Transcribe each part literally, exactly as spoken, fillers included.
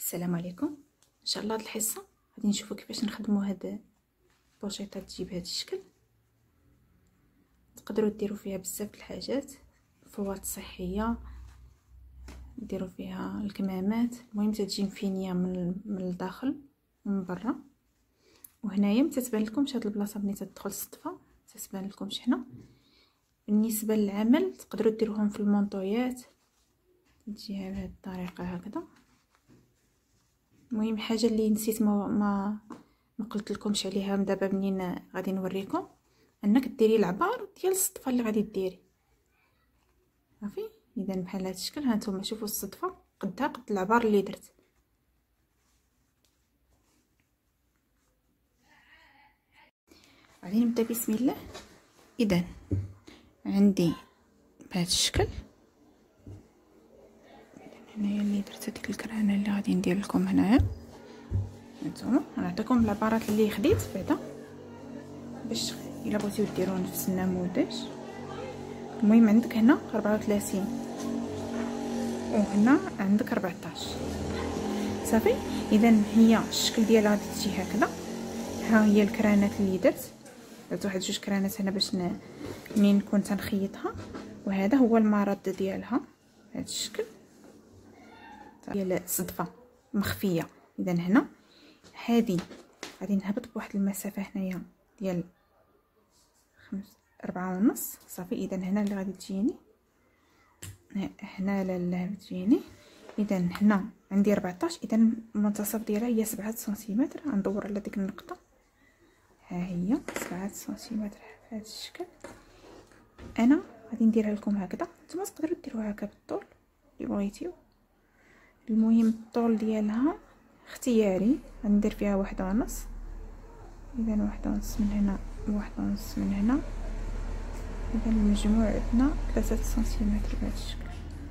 السلام عليكم. ان شاء الله هاد الحصه غادي نشوفوا كيفاش نخدموا هاد البوشيطه تجيب هاد الشكل. تقدروا ديروا فيها بزاف د الحاجات، فوات صحيه، ديروا فيها الكمامات، المهم تتجي مفينيه من من الداخل ومن برا. وهنايا ما تتبان لكمش هاد البلاصه ملي تدخل الصدفه، تتبان لكمش هنا. بالنسبه للعمل تقدروا ديروهم في المونطويات، تجيها بهذه الطريقه هكذا. المهم حاجه اللي نسيت ما ما, ما قلت لكمش عليها دابا منين غادي نوريكم، انك ديري العبار ديال الصدفه اللي غادي ديري صافي. اذا بحال هذا الشكل ها نتوما شوفوا الصدفه قدها قد العبار اللي درت. غادي نبدا بسم الله. اذا عندي بهذا الشكل هنايا اللي درت هذيك الكرانه اللي غادي ندير لكم هنايا. نتوما نعطيكم العبارات اللي خديت بعدا باش الا بغيتو ديروا نفس النموذج. المهم عندك هنا أربعة وثلاثين وهنا عندك أربعطاش صافي. اذا هي الشكل ديالها غادي تجي هكذا. ها هي الكرانات اللي درت، درت واحد جوج كرانات هنا باش منين نكون تنخيطها، وهذا هو المرد ديالها بهذا الشكل ديال الصدفه مخفيه. اذا هنا هذه غادي نهبط بواحد المسافه هنايا ديال خمس أربعة ونص صافي. اذا هنا اللي غادي تجيني هنا اللي تجيني اذا هنا عندي أربعطاش. اذا المنتصف ديالها هي سبعة سنتيمتر. غندور على ديك النقطه، ها هي سبعة سنتيمتر بهذا الشكل. انا غادي نديرها لكم هكذا، نتوما تقدروا ديروها هكا بالطول اللي بغيتيو. المهم الطول ديالها اختياري، غندير فيها واحد ونص. اذا واحد ونص من هنا وواحد ونص من هنا. اذا المجموع عندنا ثلاثة سنتيمتر بهذا الشكل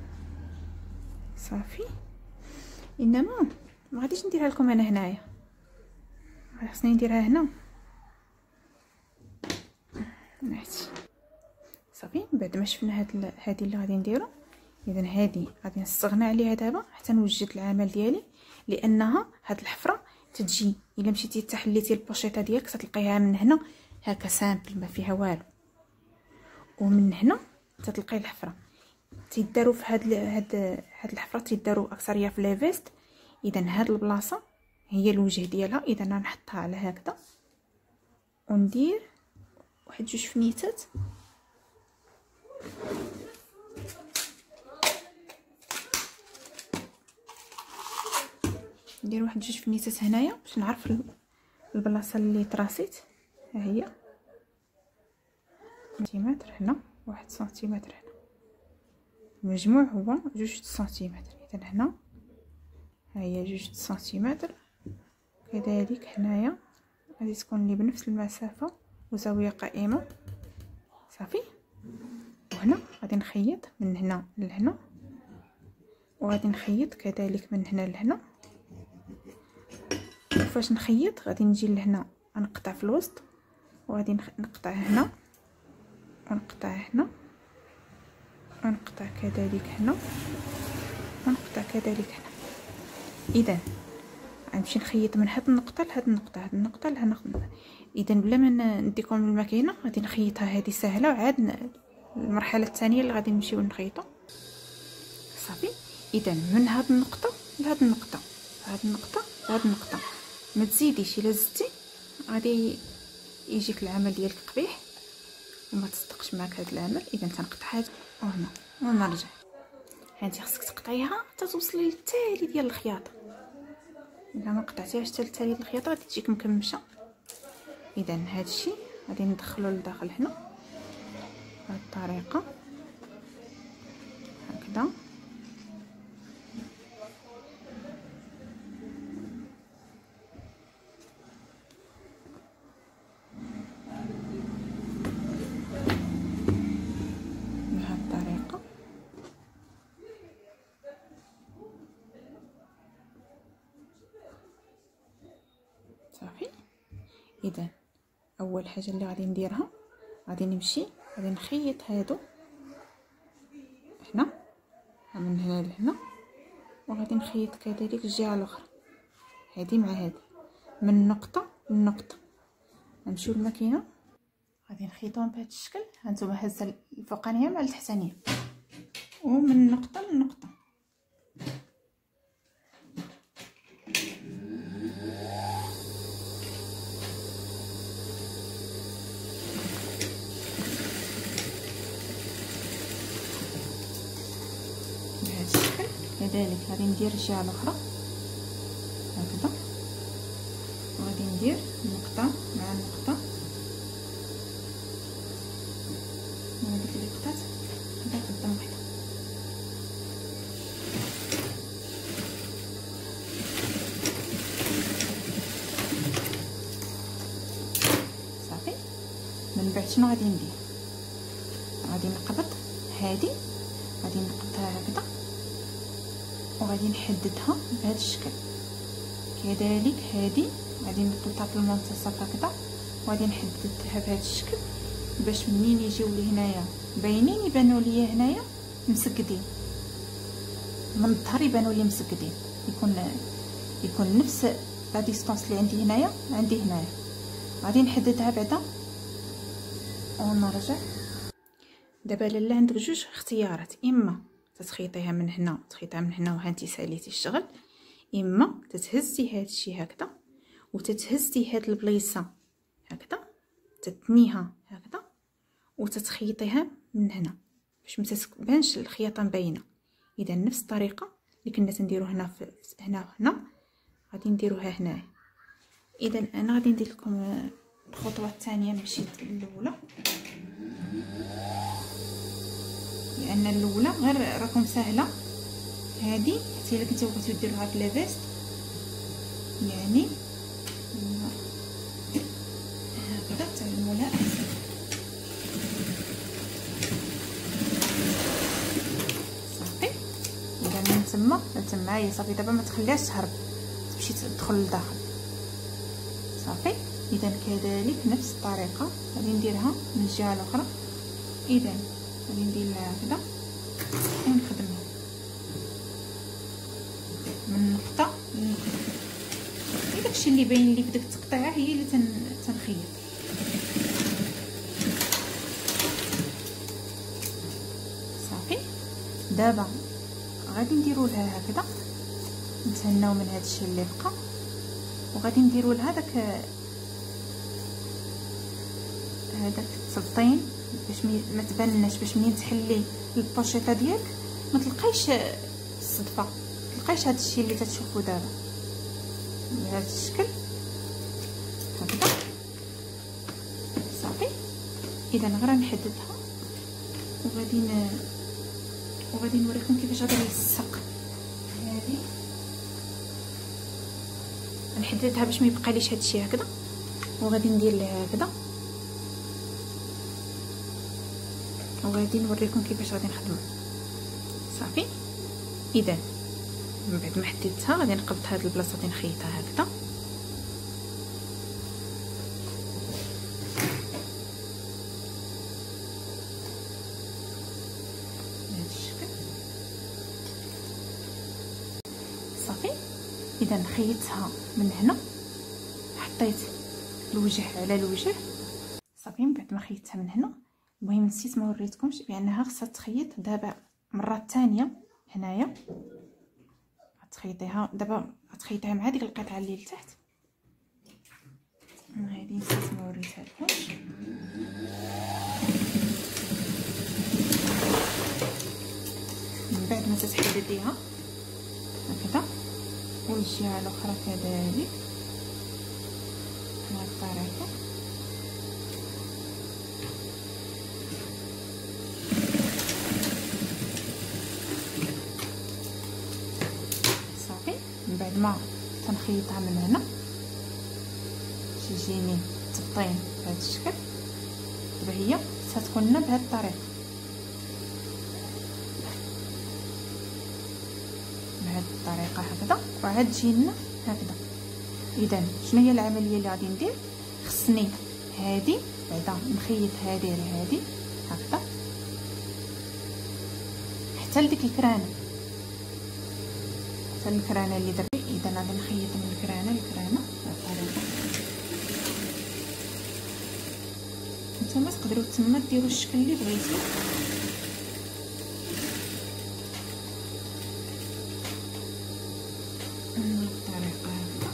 صافي. انما ما غاديش نديرها لكم انا هنايا، خصني نديرها هنا نحتي صافي. بعد ما شفنا هاد هذه اللي غادي نديرو، اذا هذه غادي نستغنى عليها دابا حتى نوجد العمل ديالي، لانها هاد الحفره تتجي الا مشيتي تحليتي البوشيطه ديالك تلقيها من هنا هكا سامبل ما فيها والو، ومن هنا تتلقاي الحفره. تيداروا في هاد هاد هاد الحفره تيداروا اكثريه في لي فيست. اذا هاد البلاصه هي الوجه ديالها. اذا انا نحطها على هكذا وندير واحد جوج فنيتات ندير واحد جوج فنيتات هنايا باش نعرف البلاصه اللي تراسيت. ها هي سنتيمتر هنا، واحد سنتيمتر هنا، المجموع هو جوج سنتيمتر. اذا هنا ها هي جوج سنتيمتر، كذلك هنايا غادي تكون لي بنفس المسافه وزاويه قائمه صافي. وهنا غادي نخيط من هنا لهنا، وغادي نخيط كذلك من هنا لهنا. وفاش نخيط غادي نجي لهنا نقطع في الوسط، وغادي نقطع هنا ونقطع هنا ونقطع كذلك هنا ونقطع كذلك هنا. اذا غنمشي نخيط من هاد النقطه لهاد النقطه، هاد النقطه لهاد النقطه. اذا بلا ما نديكم الماكينه غادي نخيطها هذه سهله، وعاد المرحله الثانيه اللي غادي نمشيو نخيطوا صافي. اذا من هاد النقطه لهاد النقطه، هاد النقطه لهاد النقطه، ما تزيديش. الا زدتي غادي يجيك العمل ديالك قبيح وما تصدقش معك هذا العمل. اذا تنقطع هاد وهنا ونرجع. هانتي خصك تقطعيها حتى توصلي للتالي ديال الخياطه. الا ما قطعتيهاش حتى للتالي ديال الخياطه غادي تجيك مكمشه. اذا هذا الشيء غادي ندخلو لداخل هنا بهذه الطريقه هكذا. صافي. اذا اول حاجه اللي غادي نديرها غادي نمشي غادي نخيط هادو هنا من هنا لهنا وغادي نخيط كذلك الجهه الاخرى هذه مع هذه من نقطه لنقطه. نمشيو للماكينه غادي نخيطهم بهذا الشكل. هانتوما هزه الفوقانيه مع التحتانيه ومن نقطه لنقطه. بهذا الشكل كذلك غادي ندير الجهه الاخرى هكذا، وغادي ندير نقطه مع نقطه. هذيك اللي بقات كدا قدام وحده. صافي. من بعد شنو غادي ندير؟ غادي نقبض هذه، غادي نقبضها هكذا وغادي نحددها بهذا الشكل. كذلك هذه غادي نقبضها في المنتصف هكذا وغادي نحددها بهذا الشكل باش منين يجيو لي هنايا باينين يبانوا لي هنايا مسقدين، من الظهر يبانوا لي مسقدين، يكون يكون نفس لا ديستونس اللي عندي هنايا عندي هنايا. غادي نحددها بعدا ونرجع. دابا لاله عندك جوج اختيارات، اما تتخيطيها من هنا تخيطيها من هنا وهانتي ساليتي الشغل، اما تتهزي هذا الشيء هكذا وتتهزي هاد البليصه هكذا تتنيها هكذا وتتخيطيها من هنا باش ما تبانش الخياطه مبينه. اذا نفس الطريقه اللي كنا تنديرو هنا في هنا وهنا غادي نديروها هنا. اذا انا غادي ندير لكم الخطوه الثانيه مشيت الاولى، لان الاولى غير راكم سهله. هذه حتى الا كنتو بغيتو ديروها في لافيست يعني هكذا تعلموها احسن. صافي. اذا من تما تما هي صافي. دابا ما تخليهاش تهرب تمشي تدخل لداخل. صافي. اذا كذلك نفس الطريقه غادي نديرها من الجهه الاخرى. اذا غادي ندير هكذا ونخدمها من نقطه لنقطه. داكشي اللي باين لي في ديك التقطيعه هي اللي تنخيط. صافي. دابا غادي نديروا لها هكذا نتهناو من هذا الشيء اللي بقى وغادي نديروا لها داك هذاك التبطين باش ما تبانلناش، باش منين تحلي البوشيطه ديالك ما تلقايش الصدفه، ما تلقايش هذا الشيء اللي تتشوفوا دابا بهذا الشكل هكذا. صافي. اذا غير نحددها وغادي ن... وغادي نوريكم كيفاش غادي نلصق. هذه نحددها باش ما يبقى ليش هذا الشيء هكذا وغادي ندير لها هكذا وغادي نوريكم كيفاش غادي نخدمها. صافي. اذا من بعد ما حددتها غادي نقبض هاد البلاصه غادي نخيطها هكذا بهذا الشكل. صافي. اذا نخيطها من هنا حطيت الوجه على الوجه. صافي. من بعد ما خيطتها من هنا المهم نسيت ما وريتكمش بانها خصها تخيط دابا مره ثانيه هنايا تخيطيها. دابا غتخيطيها مع ديك القطعه اللي لتحت. هذه نسيت ما وريتها لكمش. من بعد ما تتحدديها هكذا والجهه الاخرى كذلك بهذه الطريقه. من بعد ما تنخيطها من هنا تجيني تبطين بهذا الشكل. دابا هي ستكون لنا بهذه الطريقه بهذه الطريقه هكذا وعاد تجي لنا هكذا. اذا شنو هي العمليه اللي غادي ندير؟ خصني هذه بعدا نخيط هذه لهذه هكذا حتى لديك الكرانه حتى الكرانه اللي درت. اذا غادي نخيط من الكرانه لكرانه بهذه الطريقه. نتوما تقدروا تما ديروا الشكل اللي بغيتو. بهذه الطريقه هكذا.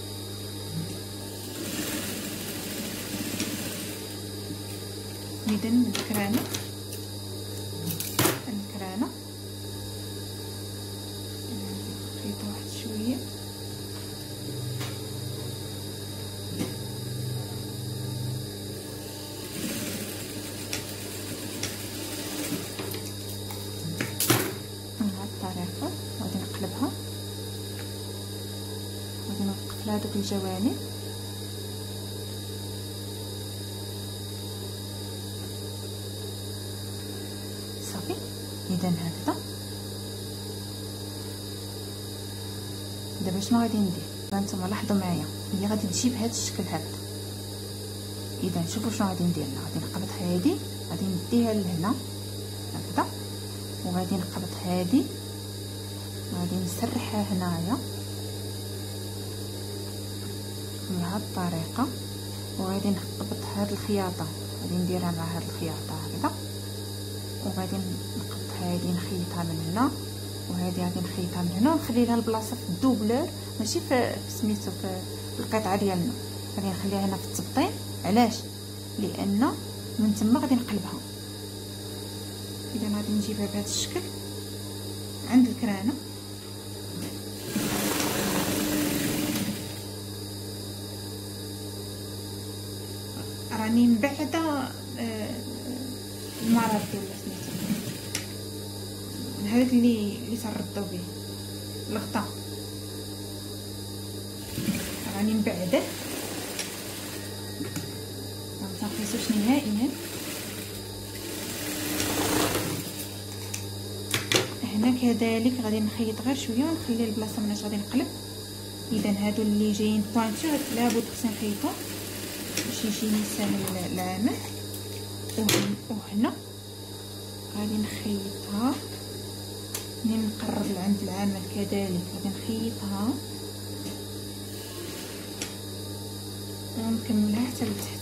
اذا الكرانه الكرانه نخيطها واحد شويه. بهذه الطريقه غادي نقلبها. غادي نوقف لها دوك الجوانب. صافي. اذا هكذا. دابا شنو غادي ندير؟ هانتوما لاحظوا معايا، هي غادي تجي بهذا الشكل هكذا. اذا شوفوا شنو غادي ندير. غادي نقبض هذه، غادي نديها لهنا هكذا، وغادي نقبض هذه، غادي نسرحها هنايا بهذه الطريقه، وغادي نقبض هذه الخياطه، غادي نديرها مع هذه الخياطه هكذا، وغادي نقبض هذه نخيطها من هنا، وهذه غادي نخيطها من هنا، ونخلي لها البلاصه في الدوبلور ماشي في سميتو في القطعه ديالنا. غادي نخليها هنا في التبطين. علاش؟ لان من تما غادي نقلبها. اذا غادي نجيبها بهذا الشكل عند الكرانه. راني من بعد المرض ولا سميتو هذاك اللي اللي تردوا به الغطاء، راني مبعده ما تنقيسوش نهائيا. هنا كذلك غادي نخيط غير شويه ونخلي البلاصه مناش غادي نقلب. اذا هادو اللي جايين بوينتو لابد خصني نخيطهم باش يجيني ساهل العمل. وهنا غادي نخيطها منين نقرب لعند العمل كذلك غادي نخيطها ونكملها حتى لتحت.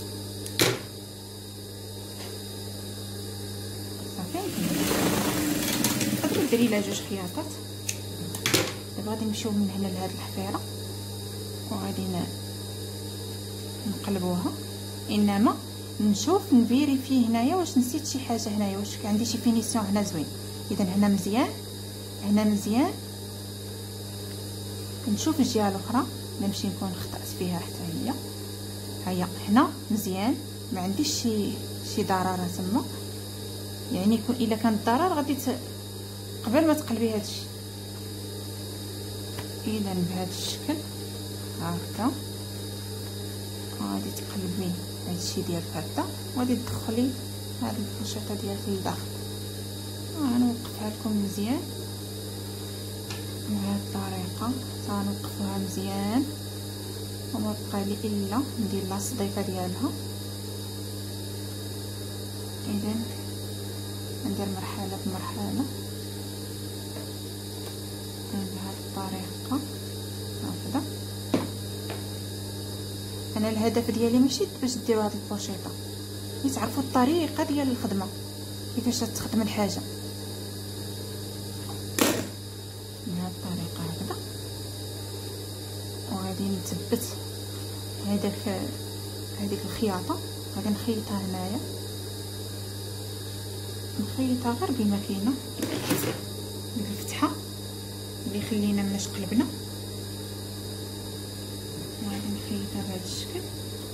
صافي. تقدري ديري لها جوج خياطات. دابا غادي نمشيو من هنا لهاد الحفيره وغادي نقلبوها. انما نشوف نفيريفي هنايا واش نسيت شي حاجه هنايا، واش عندي شي فينيسيون هنا زوين. اذا هنا مزيان، هنا مزيان. كنشوف الجهه الاخرى نمشي نكون خطات فيها حتى هي. هيا هنا مزيان، ما عنديش شي شي ضرر تما. يعني يكون الا كان الضرر غادي ت... قبل ما تقلبي هادشي. اذا بهذا الشكل هكذا غادي تقلبي هادشي ديالك هكذا، وغادي تدخلي هاد الفرشاطه ديالك للداخل. غنوقفها لكم مزيان بهذه الطريقه، غنوقفوها مزيان وما بقى لي الا ندير لها الصديفه ديالها. اذا ندير مرحله بمرحله بهذه الطريقه هكذا. انا الهدف ديالي ماشي باش ديروا هاد البوشيطه، تعرفوا الطريقه ديال الخدمه كيفاش تخدم الحاجه بهذه الطريقه هكذا. وغادي نثبت هذاك هذيك الخياطه، غادي نخيطها هنايا، نخيطها غير بما كاينه ديك الفتحه اللي خلينا مناش قلبنا. وغادي نخيطها بهذا الشكل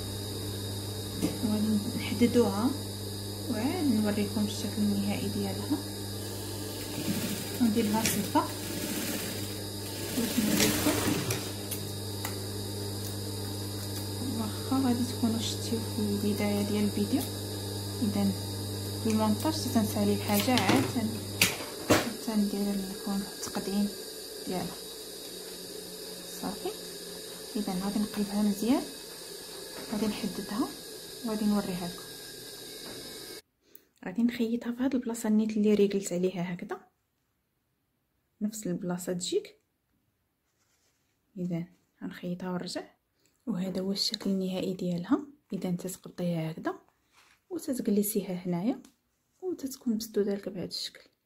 وغادي نحددوها وعاد نوريكم الشكل النهائي ديالها. ندير لها صدفه باش نوريكم، واخا غادي تكونوا شتيو في البدايه ديال الفيديو. اذا في المونتاج تنسالي الحاجه عاد تندير لكم التقديم ديالها. صافي. اذا غادي نقلبها مزيان، غادي نحددها وغادي نوريها لكم. غادي نخيطها في هذه البلاصه النيت اللي ريقلت عليها هكذا، نفس البلاصه تجيك اذا غنخيطها ونرجع، وهذا هو الشكل النهائي ديالها. اذا تتقطعيها هكذا وتتجلسيها هنايا وتتكون مسدوده لك بهذا الشكل.